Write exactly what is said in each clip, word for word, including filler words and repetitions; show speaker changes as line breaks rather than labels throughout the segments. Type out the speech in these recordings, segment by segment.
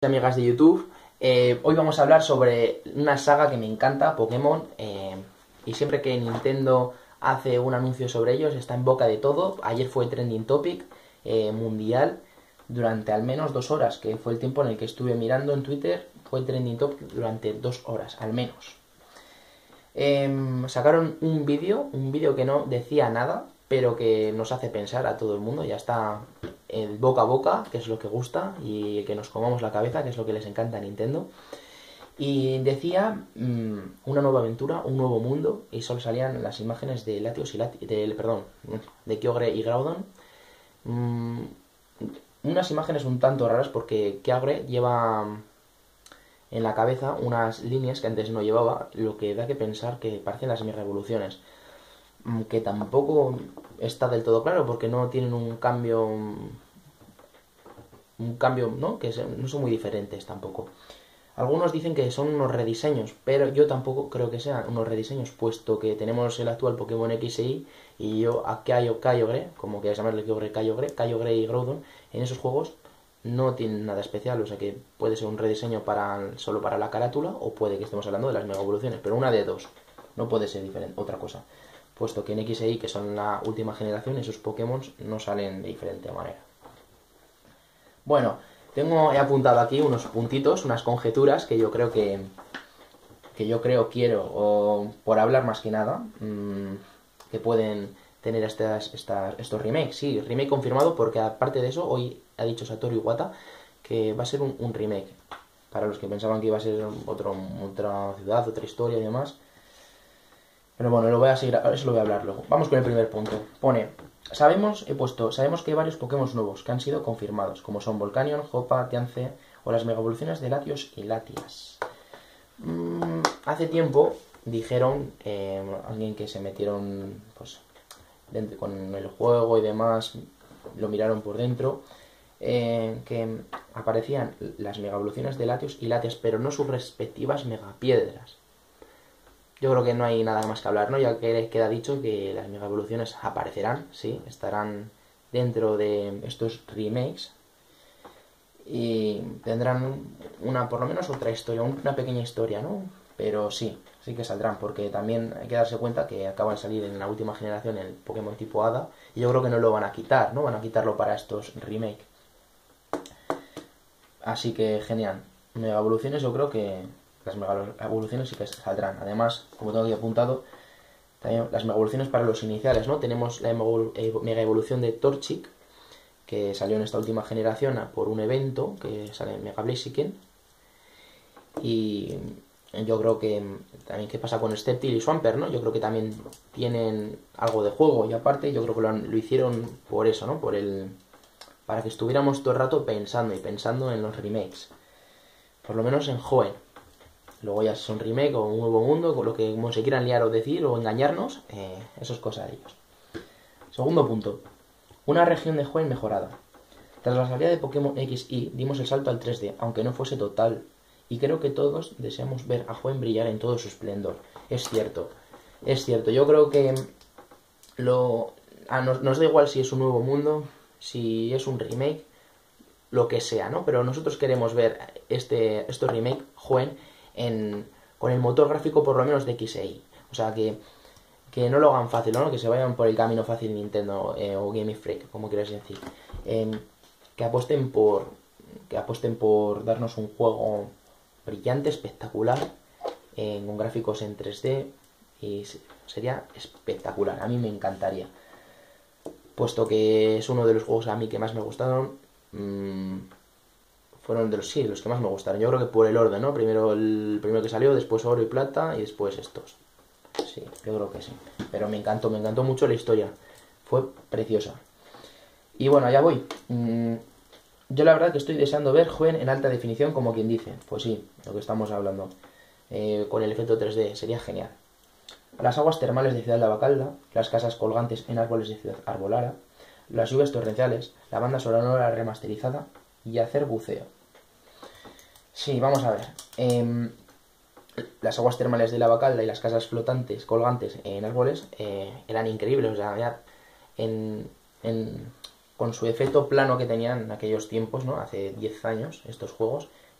Amigas de YouTube, eh, hoy vamos a hablar sobre una saga que me encanta, Pokémon, eh, y siempre que Nintendo hace un anuncio sobre ellos está en boca de todo. Ayer fue trending topic eh, mundial durante al menos dos horas, que fue el tiempo en el que estuve mirando en Twitter. Fue trending topic durante dos horas, al menos. Eh, sacaron un vídeo, un vídeo que no decía nada, pero que nos hace pensar a todo el mundo. Ya está el boca a boca, que es lo que gusta, y que nos comamos la cabeza, que es lo que les encanta a Nintendo. Y decía mmm, una nueva aventura, un nuevo mundo, y solo salían las imágenes de Latios y Lati de, perdón, de Kyogre y Groudon. Mm, unas imágenes un tanto raras porque Kyogre lleva en la cabeza unas líneas que antes no llevaba, lo que da que pensar que parecen las Mega Evoluciones, que tampoco está del todo claro porque no tienen un cambio un cambio, ¿no? Que no son muy diferentes tampoco. Algunos dicen que son unos rediseños, pero yo tampoco creo que sean unos rediseños, puesto que tenemos el actual Pokémon X e Y y yo a Kyogre, como quieras llamarle, Kyogre, Kyogre, Kyogre y Groudon, en esos juegos no tienen nada especial, o sea que puede ser un rediseño para solo para la carátula, o puede que estemos hablando de las Mega Evoluciones, pero una de dos, no puede ser diferente, otra cosa, puesto que en X e Y, que son la última generación, esos Pokémon no salen de diferente manera. Bueno, tengo, he apuntado aquí unos puntitos, unas conjeturas que yo creo que que yo creo quiero, o por hablar más que nada, mmm, que pueden tener estas, estas, estos remakes. Sí, remake confirmado, porque aparte de eso, hoy ha dicho Satoru Iwata que va a ser un, un remake. Para los que pensaban que iba a ser otro, otra ciudad, otra historia y demás. Pero bueno, lo voy a seguir, eso lo voy a hablar luego. Vamos con el primer punto. Pone, sabemos, he puesto, sabemos que hay varios Pokémon nuevos que han sido confirmados, como son Volcanion, Hoopa, Tiance o las Mega Evoluciones de Latios y Latias. Mm, hace tiempo dijeron, eh, alguien que se metieron pues dentro, con el juego y demás, lo miraron por dentro, eh, que aparecían las Mega Evoluciones de Latios y Latias, pero no sus respectivas Megapiedras. Yo creo que no hay nada más que hablar, ¿no? Ya que queda dicho que las Mega Evoluciones aparecerán, sí, estarán dentro de estos remakes y tendrán una, por lo menos otra historia, una pequeña historia, ¿no? Pero sí, sí que saldrán, porque también hay que darse cuenta que acaban de salir en la última generación el Pokémon tipo Hada, y yo creo que no lo van a quitar, ¿no? Van a quitarlo para estos remakes. Así que genial. Mega Evoluciones, yo creo que las Mega Evoluciones sí que saldrán. Además, como tengo aquí apuntado, también las Mega Evoluciones para los iniciales, ¿no? Tenemos la Mega Evolución de Torchic, que salió en esta última generación por un evento que sale en Mega Blaziken. Y yo creo que también qué pasa con Sceptile y Swampert, ¿no? Yo creo que también tienen algo de juego, y aparte yo creo que lo, han, lo hicieron por eso, ¿no? Por el para que estuviéramos todo el rato pensando y pensando en los remakes. Por lo menos en Hoenn. Luego ya si son remake o un nuevo mundo, con lo que como se quieran liar o decir o engañarnos, eh, eso es cosa de ellos. Segundo punto. Una región de Hoenn mejorada. Tras la salida de Pokémon X y dimos el salto al tres D, aunque no fuese total, y creo que todos deseamos ver a Hoenn brillar en todo su esplendor. Es cierto, es cierto. Yo creo que lo a nos, nos da igual si es un nuevo mundo, si es un remake, lo que sea, ¿no? Pero nosotros queremos ver este, este remake Hoenn en, con el motor gráfico por lo menos de X e Y. O sea, que, que no lo hagan fácil, ¿no? Que se vayan por el camino fácil Nintendo eh, o Game Freak, como quieras decir. Eh, que apuesten por que apuesten por darnos un juego brillante, espectacular, eh, con gráficos en tres D, y sería espectacular. A mí me encantaría, puesto que es uno de los juegos a mí que más me gustaron. Mmm, fueron de los sí, los que más me gustaron. Yo creo que por el orden, ¿no? Primero el primero que salió, después Oro y Plata y después estos. Sí, yo creo que sí. Pero me encantó, me encantó mucho la historia. Fue preciosa. Y bueno, allá voy. Mm, yo la verdad que estoy deseando ver Hoenn en alta definición, como quien dice. Pues sí, lo que estamos hablando. Eh, con el efecto tres D, sería genial. Las aguas termales de Ciudad de Abacalda, las casas colgantes en árboles de Ciudad Arbolara, las lluvias torrenciales, la banda sonora remasterizada y hacer buceo. Sí, vamos a ver. Eh, las aguas termales de Abacalda y las casas flotantes, colgantes en árboles, eh, eran increíbles. O sea, ya en, en, con su efecto plano que tenían en aquellos tiempos, ¿no? Hace diez años, estos juegos,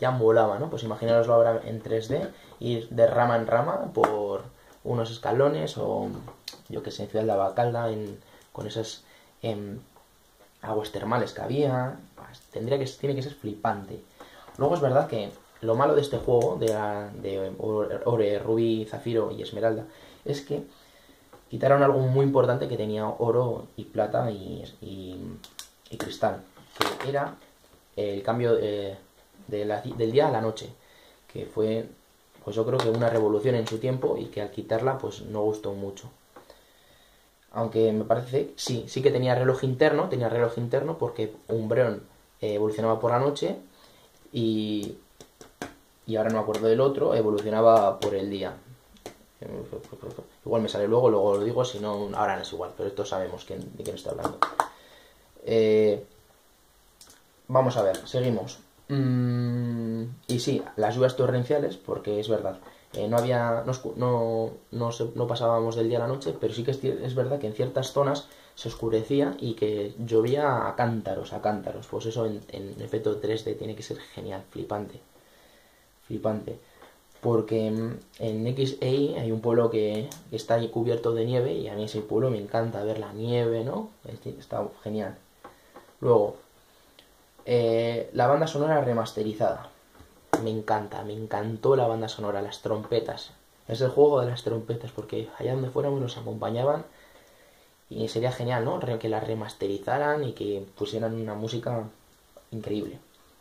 ya molaba, ¿no? Pues imaginaroslo ahora en tres D, ir de rama en rama por unos escalones o, yo que sé, en Ciudad de Abacalda, en, con esas em, aguas termales que había. Pues, tendría que, tiene que ser flipante. Luego es verdad que lo malo de este juego, de, la, de Ore, Rubí, Zafiro y Esmeralda, es que quitaron algo muy importante que tenía oro y plata y, y, y cristal, que era el cambio de, de la, del día a la noche, que fue, pues yo creo que una revolución en su tiempo y que al quitarla pues no gustó mucho. Aunque me parece, sí, sí que tenía reloj interno, tenía reloj interno porque Umbreon eh, evolucionaba por la noche y, y ahora no me acuerdo del otro, evolucionaba por el día. Igual me sale luego, luego lo digo, si no, ahora no es igual, pero esto sabemos quién, de quién está hablando. Eh, vamos a ver, seguimos. Mm, y sí, las lluvias torrenciales, porque es verdad, eh, no había, no, no, no, se, no pasábamos del día a la noche, pero sí que es, es verdad que en ciertas zonas se oscurecía y que llovía a cántaros, a cántaros. Pues eso en, en efecto tres D tiene que ser genial, flipante, flipante. Porque en X E I hay un pueblo que, que está ahí cubierto de nieve y a mí ese pueblo me encanta ver la nieve, ¿no? Está genial. Luego, eh, la banda sonora remasterizada. Me encanta, me encantó la banda sonora, las trompetas. Es el juego de las trompetas porque allá donde fuéramos nos acompañaban y sería genial, ¿no? Que las remasterizaran y que pusieran una música increíble.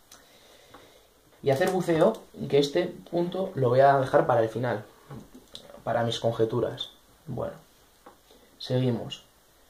Y hacer buceo, que este punto lo voy a dejar para el final, para mis conjeturas. Bueno, seguimos.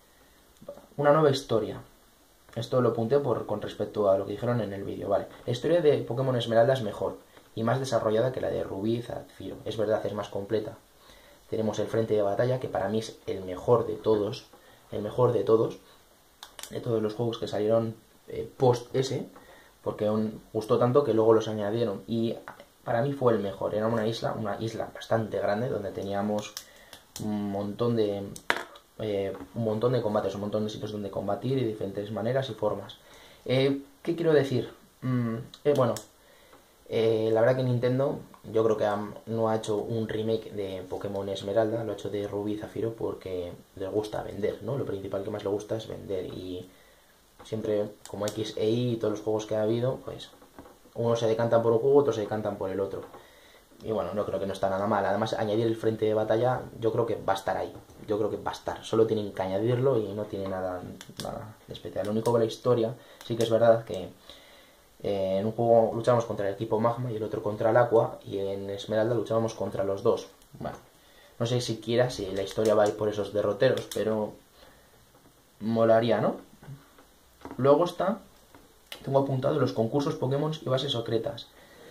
Una nueva historia. Esto lo apunté por, con respecto a lo que dijeron en el vídeo, vale. La historia de Pokémon Esmeralda es mejor y más desarrollada que la de Rubí y Zafiro. Es verdad, es más completa. Tenemos el frente de batalla, que para mí es el mejor de todos, el mejor de todos, de todos los juegos que salieron eh, post ese, porque aún gustó tanto que luego los añadieron y para mí fue el mejor. Era una isla, una isla bastante grande donde teníamos un montón de eh, un montón de combates, un montón de sitios donde combatir y diferentes maneras y formas. Eh, ¿Qué quiero decir? Mm, eh, bueno, eh, la verdad que Nintendo, yo creo que ha, no ha hecho un remake de Pokémon Esmeralda, lo ha hecho de Rubí y Zafiro porque les gusta vender, ¿no? Lo principal que más le gusta es vender y siempre, como X E I y todos los juegos que ha habido, pues unos se decantan por un juego, otros se decantan por el otro. Y bueno, no creo que no está nada mal. Además, añadir el frente de batalla, yo creo que va a estar ahí. Yo creo que va a estar. Solo tienen que añadirlo y no tiene nada, nada de especial. Lo único que la historia, sí que es verdad que eh, en un juego luchamos contra el equipo Magma y el otro contra el Aqua, y en Esmeralda luchábamos contra los dos. Bueno, no sé siquiera si la historia va a ir por esos derroteros, pero molaría, ¿no? Luego está, tengo apuntado los concursos Pokémon y bases secretas.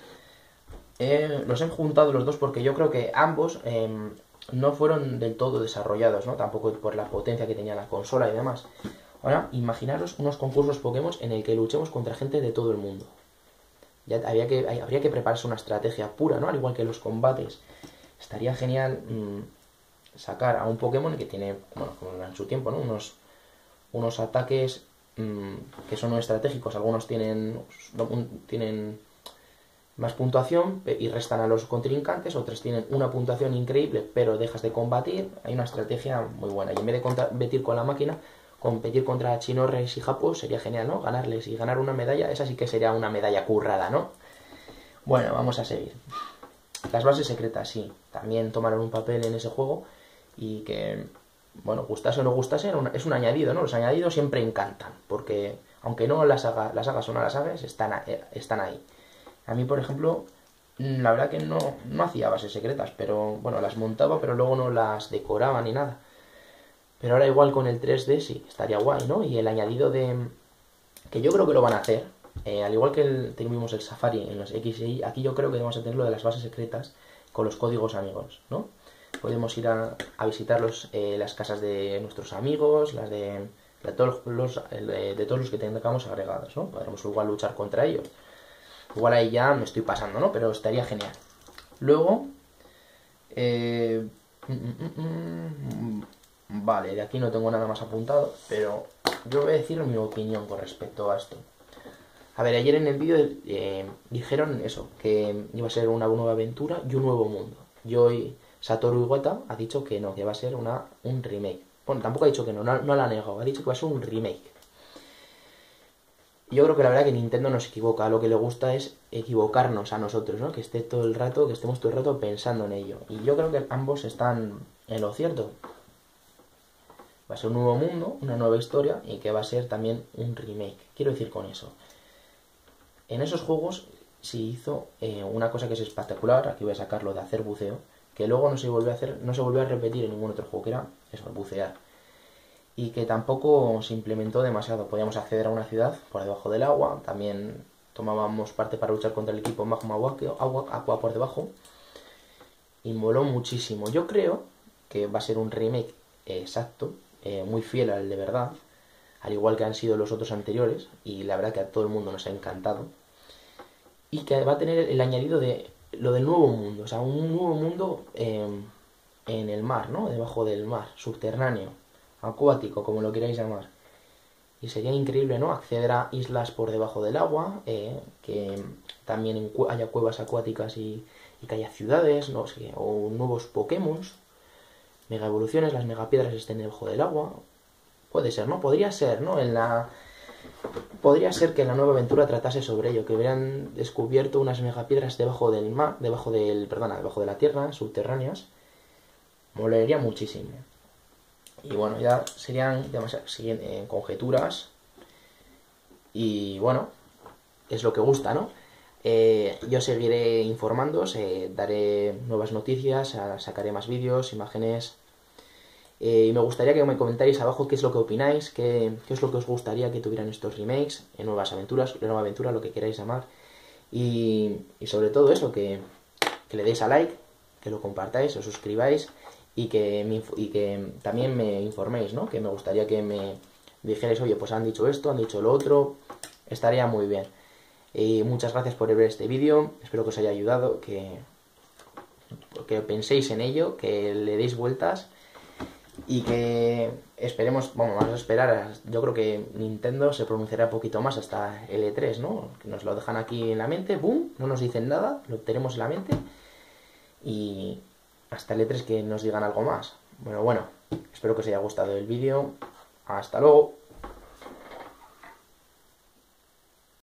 Eh, los he juntado los dos porque yo creo que ambos eh, no fueron del todo desarrollados, ¿no? Tampoco por la potencia que tenía la consola y demás. Ahora, imaginaros unos concursos Pokémon en el que luchemos contra gente de todo el mundo. Ya había que, habría que prepararse una estrategia pura, ¿no? Al igual que los combates. Estaría genial mmm, sacar a un Pokémon que tiene, bueno, como en su tiempo, ¿no? Unos, unos ataques mmm, que son estratégicos. Algunos tienen, tienen más puntuación y restan a los contrincantes, otros tienen una puntuación increíble pero dejas de combatir. Hay una estrategia muy buena y en vez de competir con la máquina, competir contra chinorres y japos sería genial, ¿no? Ganarles y ganar una medalla, esa sí que sería una medalla currada, ¿no? Bueno, vamos a seguir. Las bases secretas, sí, también tomaron un papel en ese juego y que, bueno, gustase o no gustase, es un añadido, ¿no? Los añadidos siempre encantan porque aunque no las, haga, las hagas o no las hagas, están, están ahí. A mí, por ejemplo, la verdad que no, no hacía bases secretas, pero bueno, las montaba, pero luego no las decoraba ni nada. Pero ahora igual con el tres D sí, estaría guay, ¿no? Y el añadido de... que yo creo que lo van a hacer, eh, al igual que el, tuvimos el Safari en los X E I, aquí yo creo que vamos a tener lo de las bases secretas con los códigos amigos, ¿no? Podemos ir a, a visitar los, eh, las casas de nuestros amigos, las de, de, todos los, de, de todos los que tengamos agregados, ¿no? Podremos igual luchar contra ellos. Igual ahí ya me estoy pasando, ¿no? Pero estaría genial. Luego, eh, mm, mm, mm, vale, de aquí no tengo nada más apuntado, pero yo voy a decir mi opinión con respecto a esto. A ver, ayer en el vídeo eh, dijeron eso, que iba a ser una nueva aventura y un nuevo mundo. Y hoy Satoru Iwata ha dicho que no, que va a ser una, un remake. Bueno, tampoco ha dicho que no, no, no lo ha negado, ha dicho que va a ser un remake. Yo creo que la verdad que Nintendo no se equivoca, lo que le gusta es equivocarnos a nosotros, ¿no? Que esté todo el rato, que estemos todo el rato pensando en ello. Y yo creo que ambos están en lo cierto. Va a ser un nuevo mundo, una nueva historia y que va a ser también un remake. Quiero decir con eso. En esos juegos se hizo eh, una cosa que es espectacular, aquí voy a sacarlo de hacer buceo, que luego no se volvió a hacer, no se volvió a repetir en ningún otro juego, que era eso, bucear. Y que tampoco se implementó demasiado. Podíamos acceder a una ciudad por debajo del agua, también tomábamos parte para luchar contra el equipo Magma agua, agua por debajo. Y moló muchísimo. Yo creo que va a ser un remake exacto, eh, muy fiel al de verdad, al igual que han sido los otros anteriores, y la verdad que a todo el mundo nos ha encantado. Y que va a tener el añadido de lo del nuevo mundo, o sea, un nuevo mundo eh, en el mar, ¿no? Debajo del mar, subterráneo, acuático, como lo queráis llamar. Y sería increíble, ¿no? Acceder a islas por debajo del agua, eh, que también haya cuevas acuáticas y, y que haya ciudades, no sé, o nuevos Pokémon, mega evoluciones, las megapiedras estén debajo del agua. Puede ser, ¿no? Podría ser, ¿no? En la... Podría ser que la nueva aventura tratase sobre ello, que hubieran descubierto unas megapiedras debajo del mar, debajo del, perdona, debajo de la tierra, subterráneas. Molaría muchísimo. Y bueno, ya serían demasiadas eh, conjeturas. Y bueno, es lo que gusta, ¿no? Eh, yo seguiré informándoos, eh, daré nuevas noticias, sacaré más vídeos, imágenes. Eh, y me gustaría que me comentáis abajo qué es lo que opináis, qué, qué es lo que os gustaría que tuvieran estos remakes, en nuevas aventuras, la nueva aventura, lo que queráis llamar. Y, y sobre todo eso, que, que le deis a like, que lo compartáis, os suscribáis y que, me, y que también me informéis, ¿no? Que me gustaría que me dijerais, oye, pues han dicho esto, han dicho lo otro, estaría muy bien. Y muchas gracias por ver este vídeo, espero que os haya ayudado, que, que penséis en ello, que le deis vueltas. Y que esperemos, bueno, vamos a esperar, yo creo que Nintendo se pronunciará un poquito más hasta el E tres, ¿no? Que nos lo dejan aquí en la mente, boom, no nos dicen nada, lo tenemos en la mente. Y hasta el E tres que nos digan algo más. Bueno, bueno, espero que os haya gustado el vídeo. Hasta luego.